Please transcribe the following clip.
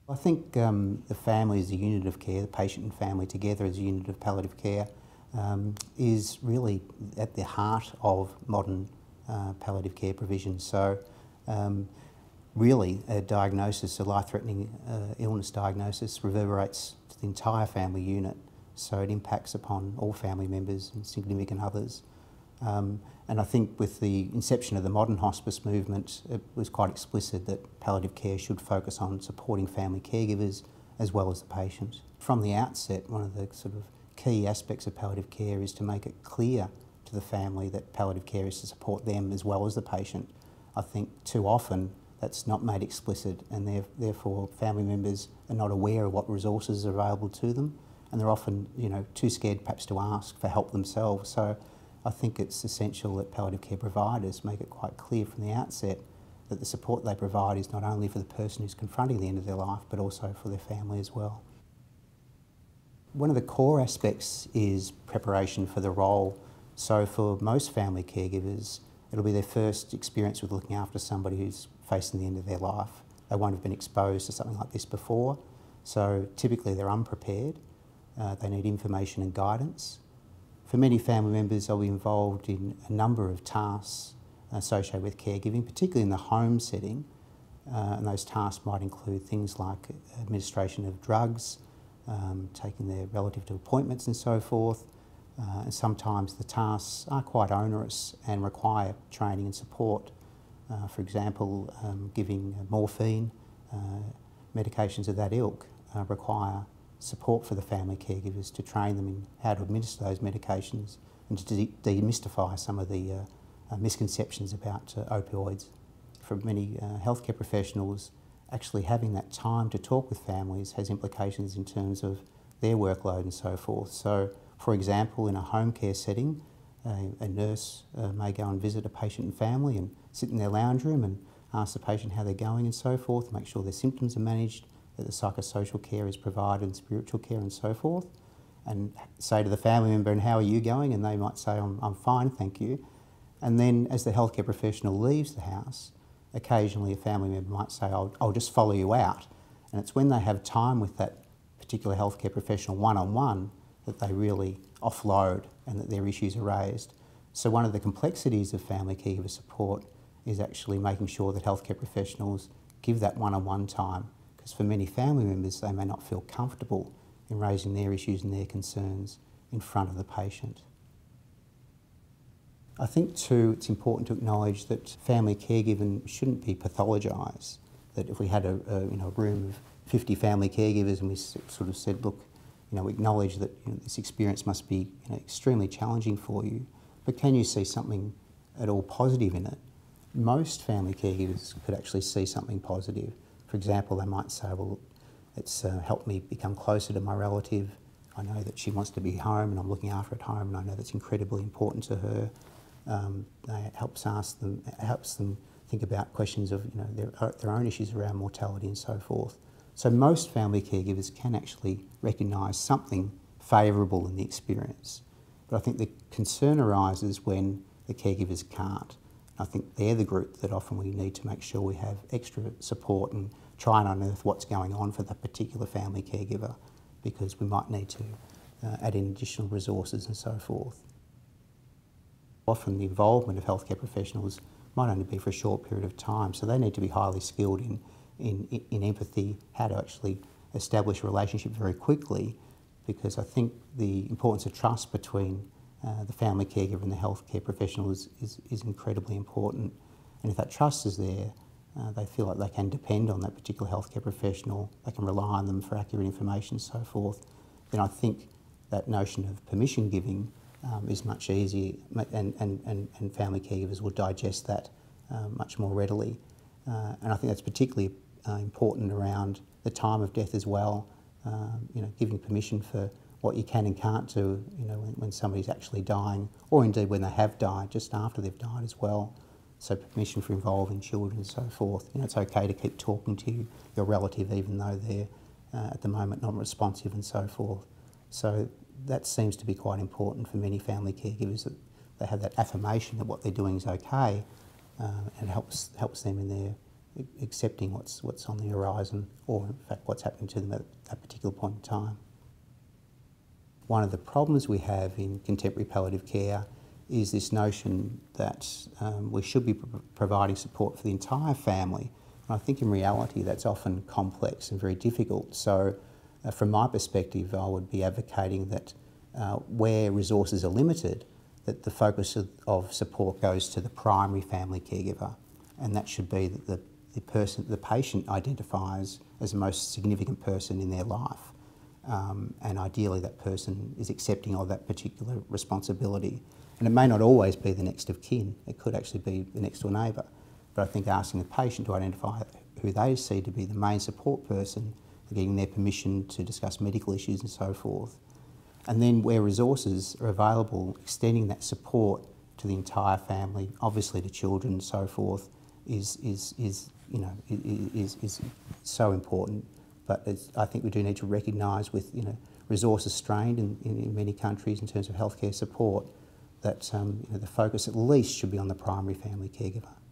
I think the family as a unit of care, the patient and family together as a unit of palliative care, is really at the heart of modern palliative care provision. So really a diagnosis, a life-threatening illness diagnosis reverberates to the entire family unit, so it impacts upon all family members and significant others. And I think with the inception of the modern hospice movement, it was quite explicit that palliative care should focus on supporting family caregivers as well as the patient. From the outset, one of the sort of key aspects of palliative care is to make it clear to the family that palliative care is to support them as well as the patient. I think too often that's not made explicit, and therefore family members are not aware of what resources are available to them, and they're often, too scared perhaps to ask for help themselves. So I think it's essential that palliative care providers make it quite clear from the outset that the support they provide is not only for the person who's confronting the end of their life, but also for their family as well. One of the core aspects is preparation for the role. So for most family caregivers, it'll be their first experience with looking after somebody who's facing the end of their life. They won't have been exposed to something like this before, so typically they're unprepared. They need information and guidance. For many family members, they'll be involved in a number of tasks associated with caregiving, particularly in the home setting. And those tasks might include things like administration of drugs, taking their relative to appointments and so forth. And sometimes the tasks are quite onerous and require training and support. For example, giving morphine, medications of that ilk require support for the family caregivers to train them in how to administer those medications and to demystify some of the misconceptions about opioids. For many healthcare professionals, actually having that time to talk with families has implications in terms of their workload and so forth. So, for example, in a home care setting, a nurse may go and visit a patient and family and sit in their lounge room and ask the patient how they're going and so forth, make sure their symptoms are managed, that the psychosocial care is provided and spiritual care and so forth, and say to the family member, and how are you going? And they might say, I'm fine, thank you. And then as the healthcare professional leaves the house, occasionally a family member might say, I'll just follow you out. And it's when they have time with that particular healthcare professional one-on-one that they really offload and that their issues are raised. So one of the complexities of family caregiver support is actually making sure that healthcare professionals give that one-on-one time, because for many family members they may not feel comfortable in raising their issues and their concerns in front of the patient. I think too it's important to acknowledge that family caregiving shouldn't be pathologised, that if we had a room of 50 family caregivers and we sort of said, look, we acknowledge that this experience must be extremely challenging for you, but can you see something at all positive in it? Most family caregivers could actually see something positive. For example, they might say, well, it's helped me become closer to my relative. I know that she wants to be home and I'm looking after her at home, and I know that's incredibly important to her. It helps them think about questions of their own issues around mortality and so forth. So most family caregivers can actually recognise something favourable in the experience. But I think the concern arises when the caregivers can't. I think they're the group that often we need to make sure we have extra support and try and unearth what's going on for that particular family caregiver, because we might need to add in additional resources and so forth. Often the involvement of healthcare professionals might only be for a short period of time, so they need to be highly skilled in empathy, how to actually establish a relationship very quickly, because I think the importance of trust between the family caregiver and the healthcare professional is incredibly important. And if that trust is there, they feel like they can depend on that particular healthcare professional, they can rely on them for accurate information and so forth, then I think that notion of permission giving is much easier, and family caregivers will digest that much more readily. And I think that's particularly important around the time of death as well, giving permission for what you can and can't do, when somebody's actually dying, or indeed when they have died, just after they've died as well. So permission for involving children and so forth. It's okay to keep talking to your relative even though they're at the moment not responsive and so forth. So that seems to be quite important for many family caregivers, that they have that affirmation that what they're doing is okay, and helps them in accepting what's on the horizon, or in fact what's happening to them at that particular point in time. One of the problems we have in contemporary palliative care is this notion that we should be providing support for the entire family. And I think in reality that's often complex and very difficult. So from my perspective, I would be advocating that where resources are limited, that the focus of support goes to the primary family caregiver, and that should be that the patient identifies as the most significant person in their life. And ideally that person is accepting of that particular responsibility. And it may not always be the next of kin, it could actually be the next door neighbour. But I think asking the patient to identify who they see to be the main support person, getting their permission to discuss medical issues and so forth. And then where resources are available, extending that support to the entire family, obviously to children and so forth, is so important. But I think we do need to recognise, with resources strained in many countries in terms of healthcare support, that the focus at least should be on the primary family caregiver.